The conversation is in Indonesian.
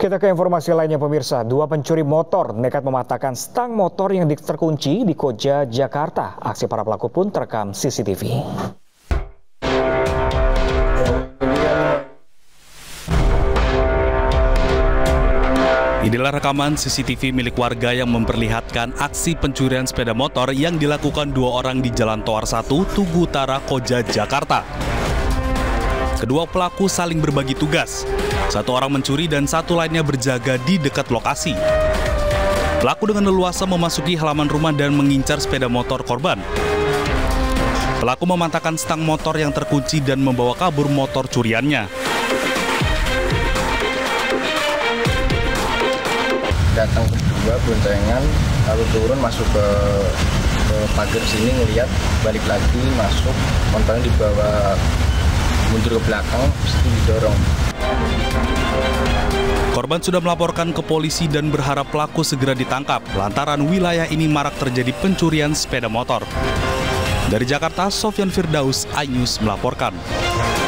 Kita ke informasi lainnya pemirsa, dua pencuri motor nekat mematahkan stang motor yang terkunci di Koja, Jakarta. Aksi para pelaku pun terekam CCTV. Inilah rekaman CCTV milik warga yang memperlihatkan aksi pencurian sepeda motor yang dilakukan dua orang di Jalan Toar 1, Tugu Utara, Koja, Jakarta. Kedua pelaku saling berbagi tugas. Satu orang mencuri dan satu lainnya berjaga di dekat lokasi. Pelaku dengan leluasa memasuki halaman rumah dan mengincar sepeda motor korban. Pelaku mematahkan stang motor yang terkunci dan membawa kabur motor curiannya. Datang berdua boncengan, lalu turun masuk ke pagar sini, ngelihat balik lagi masuk, motornya dibawa mundur ke belakang, terus didorong. Korban sudah melaporkan ke polisi dan berharap pelaku segera ditangkap lantaran wilayah ini marak terjadi pencurian sepeda motor. Dari Jakarta, Sofyan Firdaus, iNews melaporkan.